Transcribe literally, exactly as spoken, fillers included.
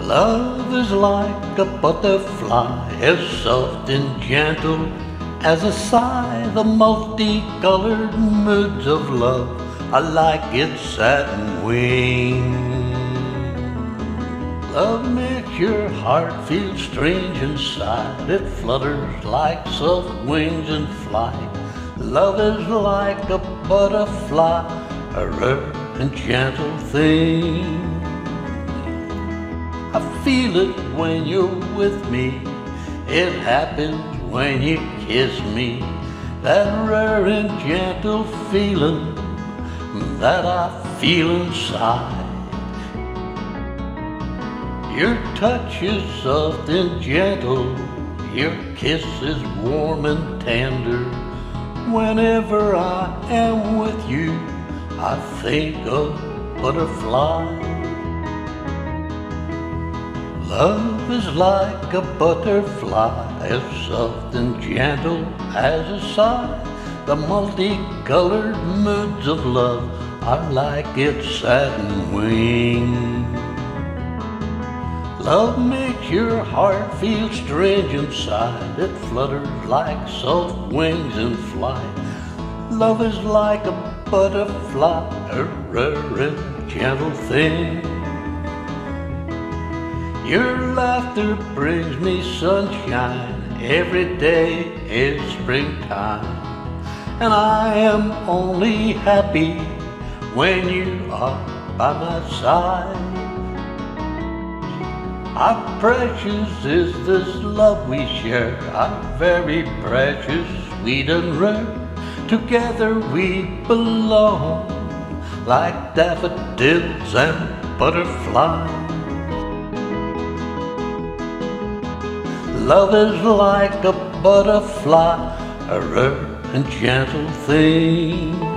Love is like a butterfly, as soft and gentle as a sigh. The multicolored moods of love are like its satin wings. Love makes your heart feel strange inside. It flutters like soft wings in flight. Love is like a butterfly, a rare and gentle thing. I feel it when you're with me. It happens when you kiss me. That rare and gentle feeling that I feel inside. Your touch is soft and gentle. Your kiss is warm and tender. Whenever I am with you, I think of butterflies. Love is like a butterfly, as soft and gentle as a sigh. The multicolored moods of love are like its satin wings. Love makes your heart feel strange inside. It flutters like soft wings in flight. Love is like a butterfly, a rare and gentle thing. Your laughter brings me sunshine. Every day is springtime, and I am only happy when you are by my side. How precious is this love we share, how very precious, sweet and rare. Together we belong, like daffodils and butterflies. Love is like a butterfly, a rare and gentle thing.